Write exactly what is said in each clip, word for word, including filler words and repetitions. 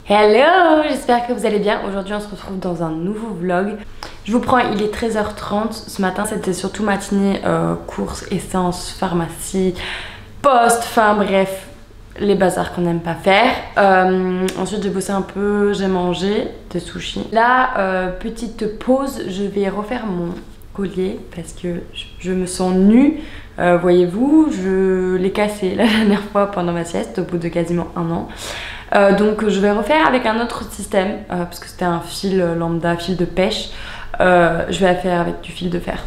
Hello, j'espère que vous allez bien. Aujourd'hui on se retrouve dans un nouveau vlog. Je vous prends, il est treize heures trente. Ce matin c'était surtout matinée, euh, courses, essence, pharmacie, poste, enfin bref, les bazars qu'on n'aime pas faire. euh, Ensuite j'ai bossé un peu, j'ai mangé des sushis. Là, euh, petite pause, je vais refaire mon collier parce que je me sens nue. Euh, voyez-vous, je l'ai cassé la dernière fois pendant ma sieste au bout de quasiment un an. Euh, donc je vais refaire avec un autre système euh, parce que c'était un fil lambda, fil de pêche. Euh, je vais la faire avec du fil de fer.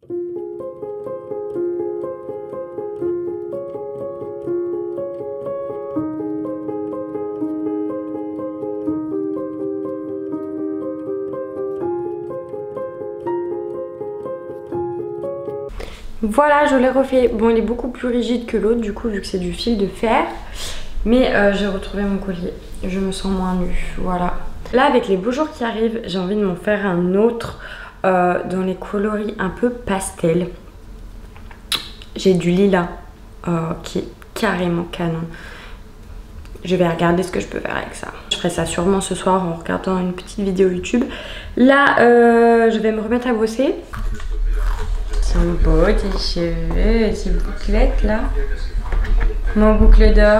Voilà, je l'ai refait. Bon, il est beaucoup plus rigide que l'autre du coup vu que c'est du fil de fer. Mais euh, j'ai retrouvé mon collier. Je me sens moins nue, voilà. Là, avec les beaux jours qui arrivent, j'ai envie de m'en faire un autre euh, dans les coloris un peu pastel. J'ai du lilas euh, qui est carrément canon. Je vais regarder ce que je peux faire avec ça. Je ferai ça sûrement ce soir en regardant une petite vidéo YouTube. Là, euh, je vais me remettre à bosser. Ils sont beaux tes cheveux, ces bouclettes là. Mon boucle d'or.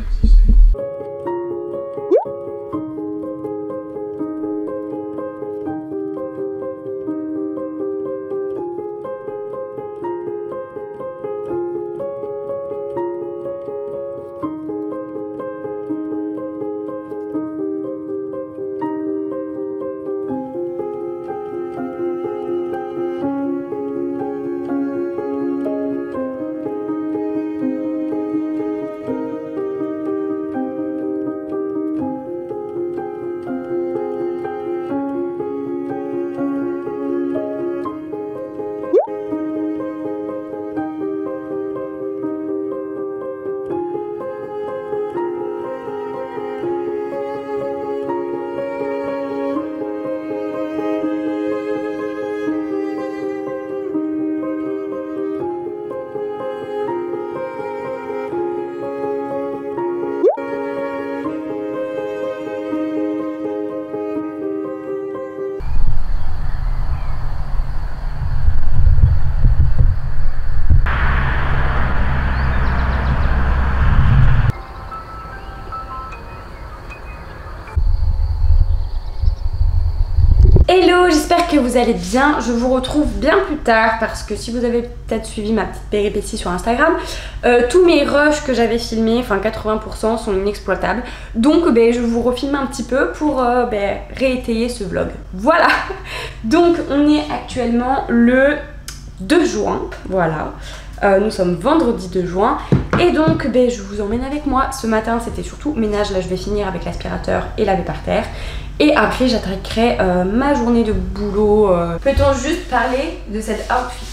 Hello, j'espère que vous allez bien. Je vous retrouve bien plus tard parce que si vous avez peut-être suivi ma petite péripétie sur Instagram, euh, tous mes rushs que j'avais filmés, enfin quatre-vingts pour cent sont inexploitables. Donc ben, je vous refilme un petit peu pour euh, ben, réétayer ce vlog. Voilà. Donc on est actuellement le deux juin, voilà. Euh, nous sommes vendredi deux juin et donc ben, je vous emmène avec moi. Ce matin c'était surtout ménage, là je vais finir avec l'aspirateur et laver par terre. Et après j'attaquerai euh, ma journée de boulot. Euh. Peut-on juste parler de cet outfit?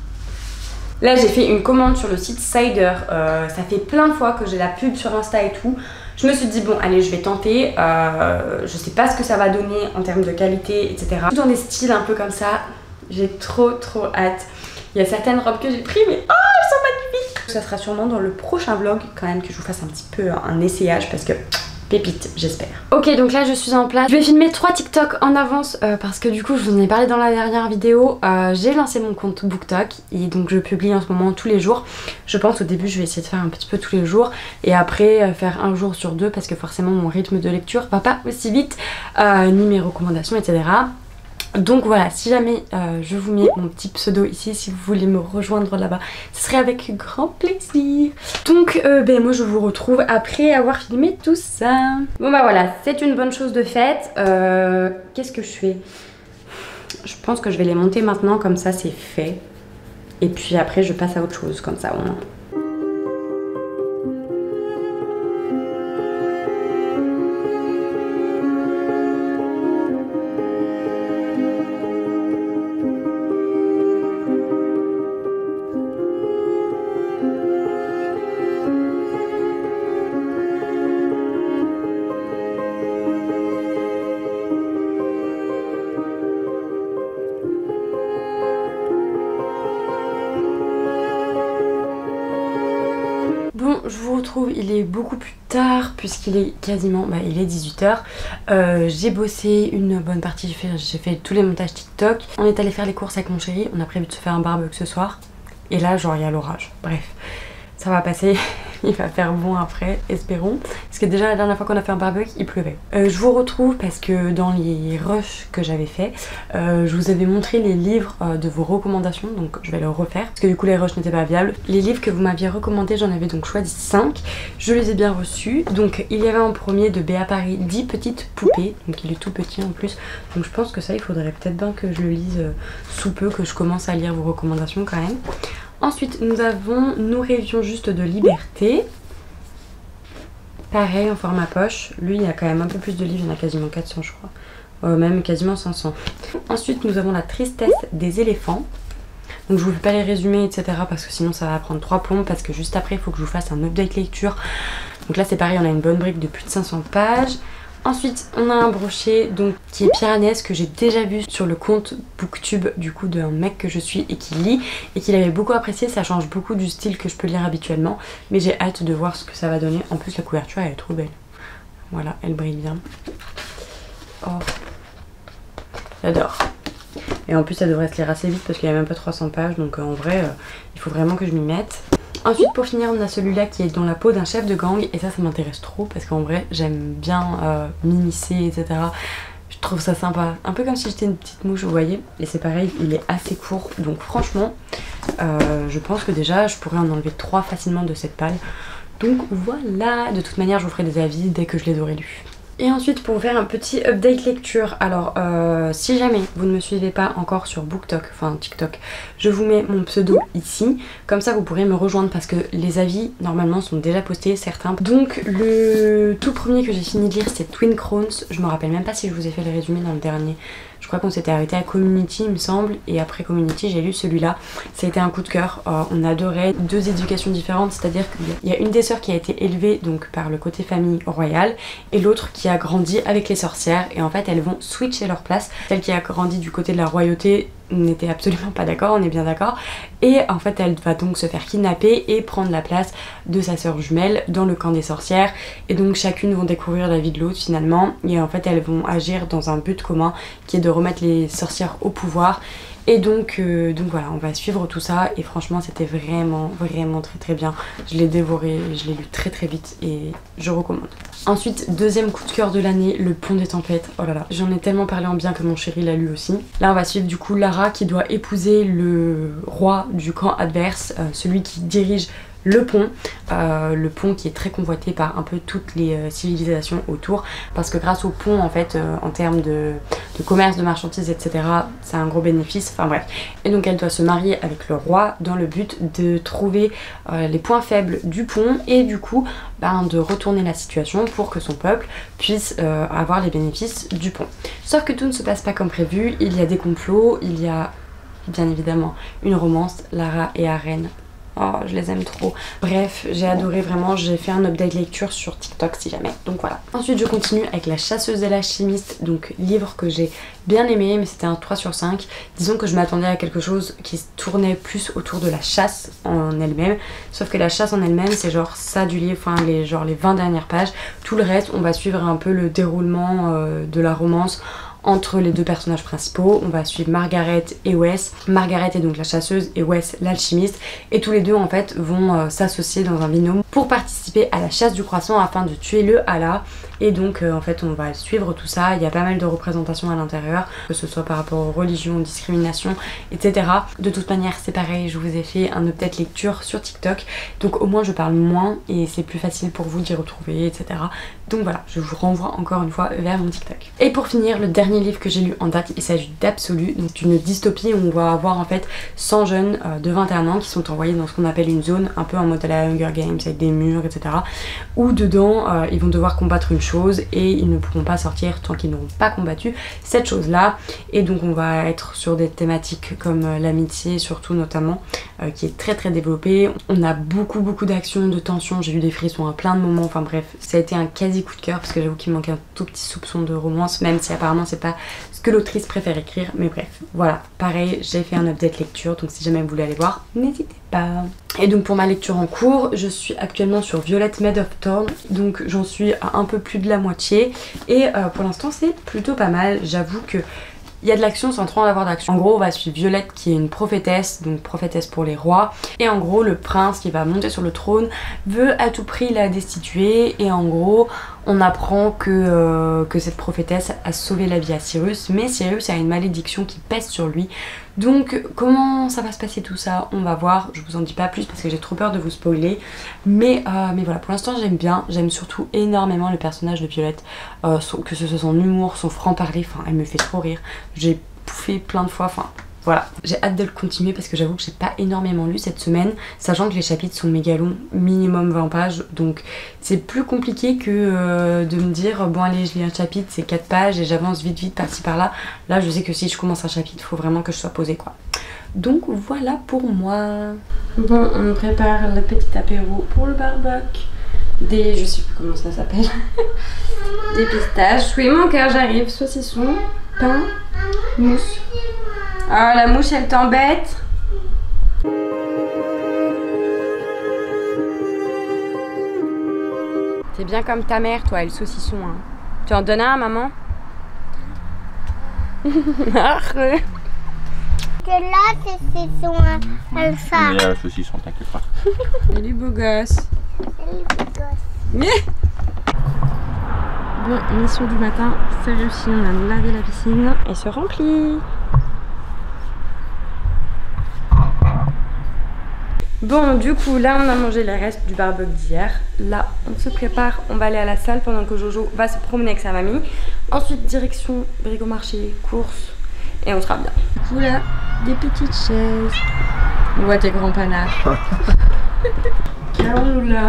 Là j'ai fait une commande sur le site Cider, euh, ça fait plein de fois que j'ai la pub sur Insta et tout. Je me suis dit bon allez je vais tenter, euh, je sais pas ce que ça va donner en termes de qualité et cetera. Tout dans des styles un peu comme ça, j'ai trop trop hâte. Il y a certaines robes que j'ai prises mais oh elles sont magnifiques. Ça sera sûrement dans le prochain vlog quand même que je vous fasse un petit peu un essayage parce que... pépite, j'espère. Ok, donc là je suis en place. Je vais filmer trois TikTok en avance euh, parce que du coup je vous en ai parlé dans la dernière vidéo. Euh, j'ai lancé mon compte BookTok et donc je publie en ce moment tous les jours. Je pense au début je vais essayer de faire un petit peu tous les jours et après euh, faire un jour sur deux parce que forcément mon rythme de lecture va pas aussi vite, euh, ni mes recommandations et cetera. Donc voilà, si jamais euh, je vous mets mon petit pseudo ici, si vous voulez me rejoindre là-bas, ce serait avec grand plaisir. Donc euh, ben moi je vous retrouve après avoir filmé tout ça. Bon bah voilà, c'est une bonne chose de faite. Euh, Qu'est-ce que je fais? Je pense que je vais les monter maintenant, comme ça c'est fait. Et puis après je passe à autre chose, comme ça on... retrouve, il est beaucoup plus tard puisqu'il est quasiment, bah il est dix-huit heures. Euh, j'ai bossé une bonne partie, j'ai fait, j'ai fait tous les montages TikTok. On est allé faire les courses avec mon chéri, on a prévu de se faire un barbecue ce soir. Et là genre il y a l'orage, bref. Ça va passer, il va faire bon après, espérons. Parce que déjà la dernière fois qu'on a fait un barbecue, il pleuvait. Euh, je vous retrouve parce que dans les rushs que j'avais fait, euh, je vous avais montré les livres euh, de vos recommandations, donc je vais le refaire. Parce que du coup les rushs n'étaient pas viables. Les livres que vous m'aviez recommandés, j'en avais donc choisi cinq. Je les ai bien reçus. Donc il y avait en premier de Béa Paris, dix petites poupées. Donc il est tout petit en plus. Donc je pense que ça, il faudrait peut-être bien que je le lise euh, sous peu, que je commence à lire vos recommandations quand même. Ensuite, nous avons Nous rêvions juste de liberté. Pareil, en format poche. Lui, il y a quand même un peu plus de livres, il y en a quasiment quatre cents, je crois. Euh, même quasiment cinq cents. Ensuite, nous avons La tristesse des éléphants. Donc, je vous fais pas les résumés, et cetera. Parce que sinon, ça va prendre trois plombs. Parce que juste après, il faut que je vous fasse un update lecture. Donc là, c'est pareil, on a une bonne brique de plus de cinq cents pages. Ensuite, on a un brochet donc, qui est piranèsque, que j'ai déjà vu sur le compte Booktube du coup d'un mec que je suis et qui lit et qu'il avait beaucoup apprécié. Ça change beaucoup du style que je peux lire habituellement, mais j'ai hâte de voir ce que ça va donner. En plus, la couverture elle est trop belle. Voilà, elle brille bien. Oh, j'adore. Et en plus, ça devrait se lire assez vite parce qu'il y a même pas trois cents pages, donc euh, en vrai, euh, il faut vraiment que je m'y mette. Ensuite, pour finir, on a celui-là qui est dans la peau d'un chef de gang. Et ça, ça m'intéresse trop parce qu'en vrai, j'aime bien euh, m'immiscer, et cetera. Je trouve ça sympa. Un peu comme si j'étais une petite mouche, vous voyez. Et c'est pareil, il est assez court. Donc franchement, euh, je pense que déjà, je pourrais en enlever trois facilement de cette palle. Donc voilà, de toute manière, je vous ferai des avis dès que je les aurai lus. Et ensuite, pour faire un petit update lecture, alors euh, si jamais vous ne me suivez pas encore sur BookTok, enfin TikTok, je vous mets mon pseudo ici, comme ça vous pourrez me rejoindre parce que les avis normalement sont déjà postés, certains. Donc le tout premier que j'ai fini de lire c'est Twin Crowns, je me rappelle même pas si je vous ai fait le résumé dans le dernier. Je crois qu'on s'était arrêté à Community il me semble, et après Community j'ai lu celui-là. Ça a été un coup de cœur, euh, on adorait deux éducations différentes, c'est-à-dire qu'il y a une des sœurs qui a été élevée donc par le côté famille royale et l'autre qui a grandi avec les sorcières, et en fait elles vont switcher leur place. Celle qui a grandi du côté de la royauté n'était absolument pas d'accord, on est bien d'accord, et en fait elle va donc se faire kidnapper et prendre la place de sa sœur jumelle dans le camp des sorcières, et donc chacune vont découvrir la vie de l'autre finalement, et en fait elles vont agir dans un but commun qui est de remettre les sorcières au pouvoir. Et donc, euh, donc voilà, on va suivre tout ça et franchement c'était vraiment vraiment très très bien. Je l'ai dévoré, je l'ai lu très très vite et je recommande. Ensuite, deuxième coup de cœur de l'année, Le Pont des Tempêtes. Oh là là, j'en ai tellement parlé en bien que mon chéri l'a lu aussi. Là on va suivre du coup Lara qui doit épouser le roi du camp adverse, euh, celui qui dirige le pont, euh, le pont qui est très convoité par un peu toutes les euh, civilisations autour, parce que grâce au pont en fait euh, en termes de, de commerce, de marchandises, et cetera, c'est un gros bénéfice, enfin bref. Et donc elle doit se marier avec le roi dans le but de trouver euh, les points faibles du pont et du coup ben, de retourner la situation pour que son peuple puisse euh, avoir les bénéfices du pont. Sauf que tout ne se passe pas comme prévu, il y a des complots, il y a bien évidemment une romance, Lara et Arène. Oh, je les aime trop. Bref, j'ai adoré vraiment. J'ai fait un update lecture sur TikTok si jamais. Donc voilà. Ensuite, je continue avec La Chasseuse et l'Alchimiste. Donc, livre que j'ai bien aimé, mais c'était un trois sur cinq. Disons que je m'attendais à quelque chose qui se tournait plus autour de la chasse en elle-même. Sauf que la chasse en elle-même, c'est genre ça du livre, enfin, les, genre les vingt dernières pages. Tout le reste, on va suivre un peu le déroulement euh, de la romance entre les deux personnages principaux. On va suivre Margaret et Wes. Margaret est donc la chasseuse et Wes l'alchimiste, et tous les deux en fait vont euh, s'associer dans un binôme pour participer à la chasse du croissant afin de tuer le Hala. Et donc euh, en fait on va suivre tout ça. Il y a pas mal de représentations à l'intérieur, que ce soit par rapport aux religions, aux discriminations, et cetera. De toute manière c'est pareil, je vous ai fait un update lecture sur TikTok, donc au moins je parle moins et c'est plus facile pour vous d'y retrouver, et cetera. Donc voilà, je vous renvoie encore une fois vers mon TikTok. Et pour finir, le dernier livre que j'ai lu en date, il s'agit d'Absolu, donc une dystopie où on va avoir en fait cent jeunes euh, de vingt et un ans qui sont envoyés dans ce qu'on appelle une zone, un peu en mode à la Hunger Games avec des murs, et cetera. Où dedans euh, ils vont devoir combattre une chose et ils ne pourront pas sortir tant qu'ils n'auront pas combattu cette chose là. Et donc on va être sur des thématiques comme euh, l'amitié surtout notamment, euh, qui est très très développée. On a beaucoup beaucoup d'actions, de tensions, j'ai eu des frissons à plein de moments, enfin bref ça a été un quasi coup de cœur parce que j'avoue qu'il me manquait un tout petit soupçon de romance, même si apparemment c'est pas ce que l'autrice préfère écrire, mais bref voilà. Pareil, j'ai fait un update lecture, donc si jamais vous voulez aller voir, n'hésitez pas. Et donc pour ma lecture en cours, je suis actuellement sur Violet Made of Thorn, donc j'en suis à un peu plus de la moitié et euh, pour l'instant c'est plutôt pas mal. J'avoue que il y a de l'action sans trop en avoir d'action. En gros on va suivre Violette qui est une prophétesse, donc prophétesse pour les rois, et en gros le prince qui va monter sur le trône veut à tout prix la destituer, et en gros on apprend que, euh, que cette prophétesse a sauvé la vie à Cyrus, mais Cyrus a une malédiction qui pèse sur lui. Donc comment ça va se passer tout ça, on va voir. Je vous en dis pas plus parce que j'ai trop peur de vous spoiler, mais, euh, mais voilà, pour l'instant j'aime bien. J'aime surtout énormément le personnage de Violette, euh, son, que ce soit son humour, son franc-parler, enfin elle me fait trop rire. J'ai bouffé plein de fois, enfin voilà. J'ai hâte de le continuer parce que j'avoue que j'ai pas énormément lu cette semaine, sachant que les chapitres sont méga longs, minimum vingt pages, donc c'est plus compliqué que euh, de me dire bon allez je lis un chapitre, c'est quatre pages et j'avance vite vite par-ci par-là. Là je sais que si je commence un chapitre, il faut vraiment que je sois posée quoi. Donc voilà pour moi. Bon, on prépare le petit apéro pour le barbecue. Des, je sais plus comment ça s'appelle, des pistaches. Oui mon cœur, j'arrive. Saucisson, pain, mousse. Ah, la mouche elle t'embête. T'es bien comme ta mère toi, le saucisson hein. Tu en donnes un à maman? Que là c'est son elle ça. Il y a le saucisson, t'inquiète pas. Salut beau gosse. Salut beau gosse. Mais bon, mission du matin, c'est réussi, on a lavé la piscine et se remplit. Bon, du coup, là, on a mangé les restes du barbecue d'hier. Là, on se prépare, on va aller à la salle pendant que Jojo va se promener avec sa mamie. Ensuite, direction Bricomarché, course, et on sera bien. Du coup, là, des petites chaises. On voit tes grands panaches. Qu'allons-nous là?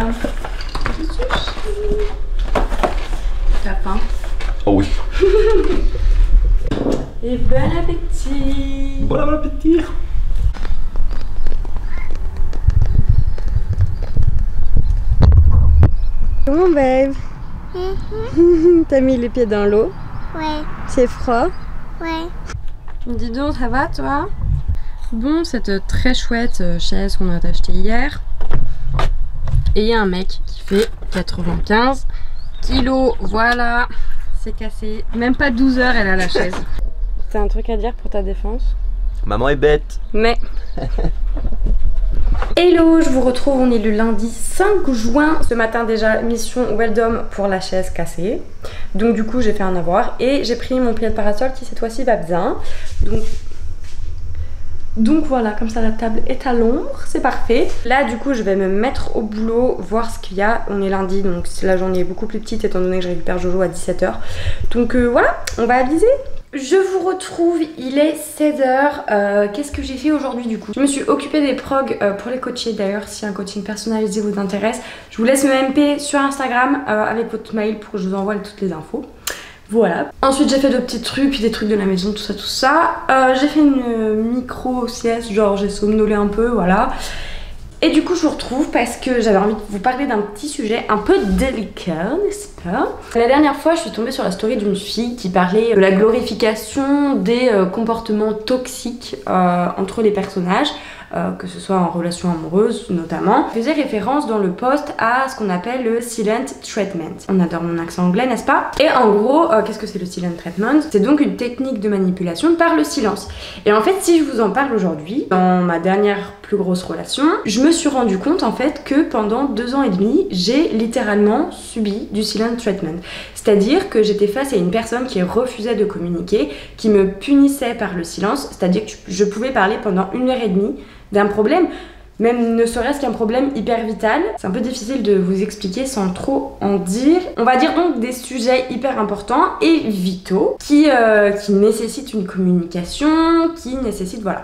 T'as faim? Oh oui. Et bon appétit. Bon appétit. Comment babe? Mm-hmm. T'as mis les pieds dans l'eau? Ouais. C'est froid? Ouais. Dis donc, ça va toi? Bon, cette très chouette chaise qu'on a achetée hier. Et il y a un mec qui fait quatre-vingt-quinze kilos, voilà, c'est cassé. Même pas douze heures elle a la chaise. T'as un truc à dire pour ta défense? Maman est bête. Mais... Hello, je vous retrouve, on est le lundi cinq juin. Ce matin déjà, mission Weldom pour la chaise cassée. Donc du coup j'ai fait un avoir et j'ai pris mon plié de parasol qui cette fois-ci va bien. Donc... Donc voilà, comme ça la table est à l'ombre, c'est parfait. Là du coup je vais me mettre au boulot, voir ce qu'il y a. On est lundi donc la journée est beaucoup plus petite étant donné que je récupère Jojo à dix-sept heures. Donc euh, voilà, on va aviser. Je vous retrouve, il est seize heures. Euh, Qu'est-ce que j'ai fait aujourd'hui du coup? Je me suis occupée des progs euh, pour les coachés. D'ailleurs, si un coaching personnalisé vous intéresse, je vous laisse me M P sur Instagram euh, avec votre mail pour que je vous envoie toutes les infos. Voilà. Ensuite j'ai fait de petits trucs, puis des trucs de la maison, tout ça, tout ça. Euh, j'ai fait une micro sieste, genre j'ai somnolé un peu, voilà. Et du coup je vous retrouve parce que j'avais envie de vous parler d'un petit sujet un peu délicat, n'est-ce pas? La dernière fois je suis tombée sur la story d'une fille qui parlait de la glorification des euh, comportements toxiques euh, entre les personnages. Euh, que ce soit en relation amoureuse notamment, faisait référence dans le post à ce qu'on appelle le silent treatment. On adore mon accent anglais, n'est-ce pas? Et en gros, euh, qu'est-ce que c'est le silent treatment? C'est donc une technique de manipulation par le silence. Et en fait, si je vous en parle aujourd'hui, dans ma dernière plus grosse relation, je me suis rendu compte en fait que pendant deux ans et demi, j'ai littéralement subi du silent treatment. C'est-à-dire que j'étais face à une personne qui refusait de communiquer, qui me punissait par le silence, c'est-à-dire que je pouvais parler pendant une heure et demie d'un problème, même ne serait-ce qu'un problème hyper vital. C'est un peu difficile de vous expliquer sans trop en dire. On va dire donc des sujets hyper importants et vitaux qui, euh, qui nécessitent une communication, qui nécessitent voilà,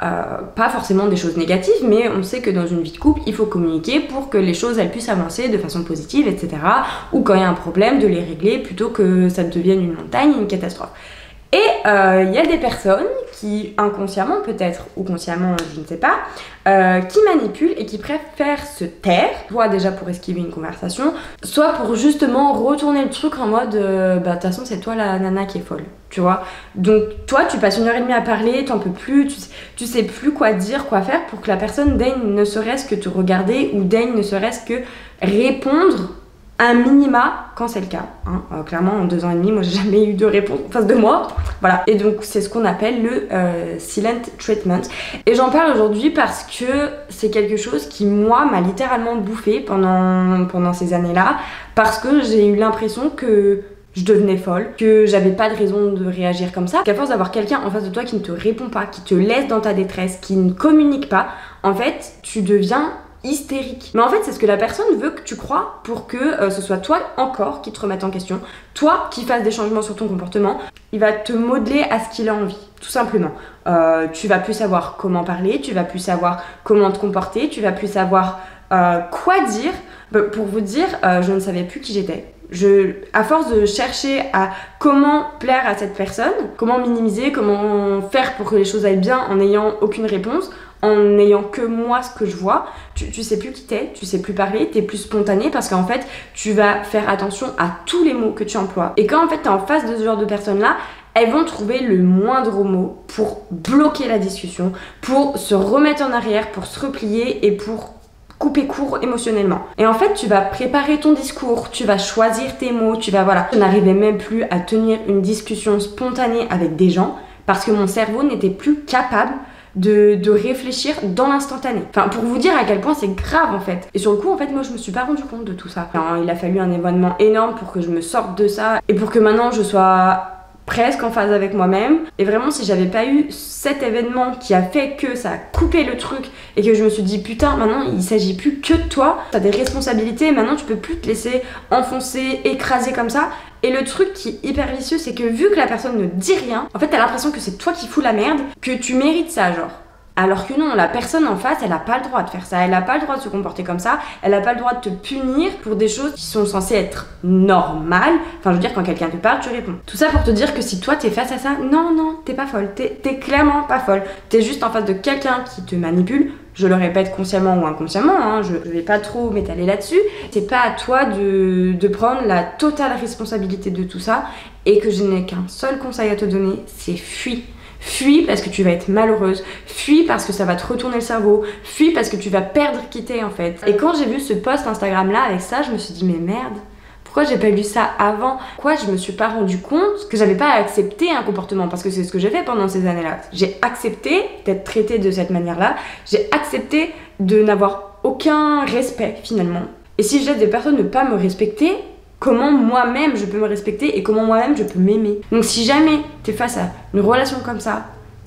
Euh, pas forcément des choses négatives, mais on sait que dans une vie de couple, il faut communiquer pour que les choses elles puissent avancer de façon positive, et cetera. Ou quand il y a un problème, de les régler plutôt que ça devienne une montagne, une catastrophe. Et il euh, y a des personnes qui, inconsciemment peut-être, ou consciemment, je ne sais pas, euh, qui manipulent et qui préfèrent se taire, soit déjà pour esquiver une conversation, soit pour justement retourner le truc en mode euh, bah de toute façon c'est toi la nana qui est folle, tu vois. Donc toi tu passes une heure et demie à parler, t'en peux plus, tu, tu sais plus quoi dire, quoi faire pour que la personne daigne ne serait-ce que te regarder ou daigne ne serait-ce que répondre un minima quand c'est le cas. Hein. Euh, clairement, en deux ans et demi, moi j'ai jamais eu de réponse en face de moi. Voilà. Et donc c'est ce qu'on appelle le euh, silent treatment. Et j'en parle aujourd'hui parce que c'est quelque chose qui, moi, m'a littéralement bouffé pendant, pendant ces années-là. Parce que j'ai eu l'impression que je devenais folle, que j'avais pas de raison de réagir comme ça. Qu'à force d'avoir quelqu'un en face de toi qui ne te répond pas, qui te laisse dans ta détresse, qui ne communique pas, en fait, tu deviens hystérique. Mais en fait, c'est ce que la personne veut que tu crois pour que euh, ce soit toi encore qui te remette en question, toi qui fasses des changements sur ton comportement. Il va te modeler à ce qu'il a envie, tout simplement. Euh, tu vas plus savoir comment parler, tu vas plus savoir comment te comporter, tu vas plus savoir euh, quoi dire. Bah, pour vous dire, euh, je ne savais plus qui j'étais. Je, à force de chercher à comment plaire à cette personne, comment minimiser, comment faire pour que les choses aillent bien en n'ayant aucune réponse, en n'ayant que moi ce que je vois, tu, tu sais plus qui t'es, tu sais plus parler, t'es plus spontané parce qu'en fait tu vas faire attention à tous les mots que tu emploies. Et quand en fait t'es en face de ce genre de personnes là, elles vont trouver le moindre mot pour bloquer la discussion, pour se remettre en arrière, pour se replier et pour couper court émotionnellement. Et en fait tu vas préparer ton discours, tu vas choisir tes mots, tu vas voilà. Je n'arrivais même plus à tenir une discussion spontanée avec des gens parce que mon cerveau n'était plus capable De, de réfléchir dans l'instantané. Enfin, pour vous dire à quel point c'est grave en fait. Et sur le coup, en fait, moi je me suis pas rendu compte de tout ça. Enfin, il a fallu un événement énorme pour que je me sorte de ça et pour que maintenant je sois presque en phase avec moi-même. Et vraiment, si j'avais pas eu cet événement qui a fait que ça a coupé le truc et que je me suis dit putain, maintenant il s'agit plus que de toi, t'as des responsabilités, maintenant tu peux plus te laisser enfoncer, écraser comme ça. Et le truc qui est hyper vicieux, c'est que vu que la personne ne dit rien, en fait t'as l'impression que c'est toi qui fous la merde, que tu mérites ça genre. Alors que non, la personne en face, elle a pas le droit de faire ça, elle a pas le droit de se comporter comme ça, elle a pas le droit de te punir pour des choses qui sont censées être normales. Enfin je veux dire, quand quelqu'un te parle, tu réponds. Tout ça pour te dire que si toi t'es face à ça, non non, t'es pas folle, t'es, t'es clairement pas folle. T'es juste en face de quelqu'un qui te manipule. Je le répète consciemment ou inconsciemment, hein, je, je vais pas trop m'étaler là-dessus. C'est pas à toi de, de prendre la totale responsabilité de tout ça et que je n'ai qu'un seul conseil à te donner, c'est fuis. Fuis parce que tu vas être malheureuse, fuis parce que ça va te retourner le cerveau, fuis parce que tu vas perdre qui t'es en fait. Et quand j'ai vu ce post Instagram là avec ça, je me suis dit mais merde, pourquoi j'ai pas lu ça avant? Pourquoi je me suis pas rendu compte que j'avais pas accepté un comportement? Parce que c'est ce que j'ai fait pendant ces années-là. J'ai accepté d'être traitée de cette manière-là, j'ai accepté de n'avoir aucun respect finalement. Et si je laisse des personnes ne pas me respecter, comment moi-même je peux me respecter et comment moi-même je peux m'aimer. Donc si jamais t'es face à une relation comme ça,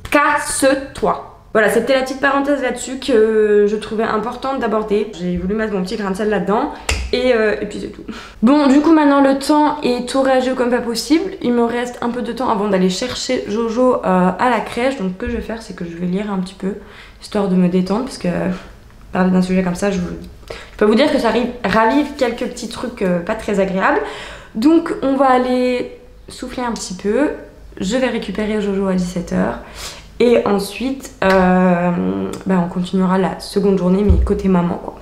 casse-toi. Voilà, c'était la petite parenthèse là-dessus que je trouvais importante d'aborder. J'ai voulu mettre mon petit grain de sel là-dedans et, euh, et puis c'est tout. Bon, du coup maintenant le temps est tout réagi comme pas possible. Il me reste un peu de temps avant d'aller chercher Jojo euh, à la crèche. Donc ce que je vais faire, c'est que je vais lire un petit peu, histoire de me détendre, parce que euh, parler d'un sujet comme ça, je, je peux vous dire que ça arrive, ravive quelques petits trucs euh, pas très agréables. Donc on va aller souffler un petit peu. Je vais récupérer Jojo à dix-sept heures. Et ensuite, euh, bah on continuera la seconde journée, mais côté maman, quoi.